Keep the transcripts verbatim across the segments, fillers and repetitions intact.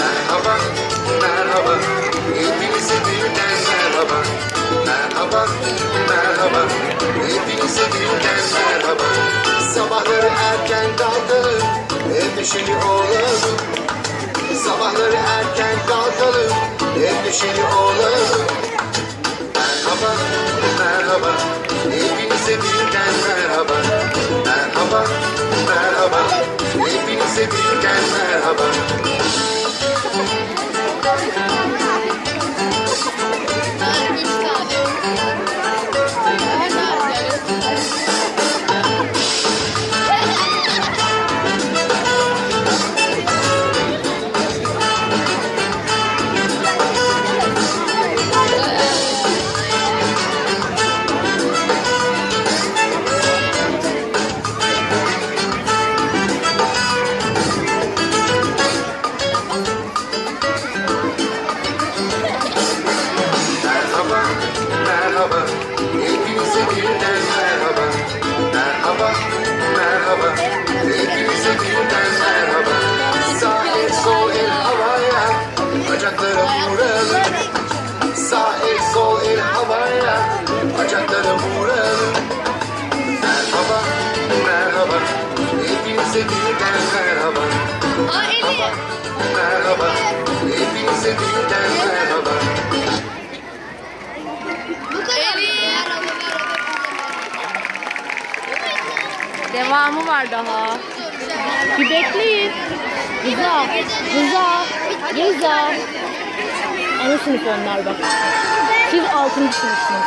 Merhaba, merhaba, hepinize birden merhaba. Merhaba, merhaba, hepinize birden merhaba. Sabahları erken kalkalım, hep neşeli olalım. Sabahları erken kalkalım, hep neşeli olalım. Merhaba, merhaba, hepinize birden merhaba. Merhaba, merhaba, hepinize birden merhaba. Merhaba, hepinize birden merhaba. Merhaba, merhaba, hepinize birden merhaba. Sağ el, sol el havaya, bacakları vuralım. Sağ el, sol el havaya, bacakları vuralım. Merhaba, merhaba, hepinize birden merhaba. Merhaba, merhaba, hepinize birden merhaba. Devamı var daha. Bir bekleyin. Rıza, Rıza, Rıza. Ana sınıf onlar bak. Siz altıncı sınıfsınız.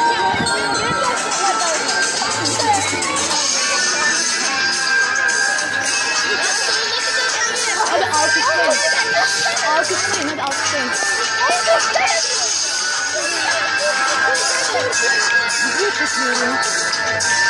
Hadi alkışlayın. Alkışlayın hadi alkışlayın. Video çekiyorum.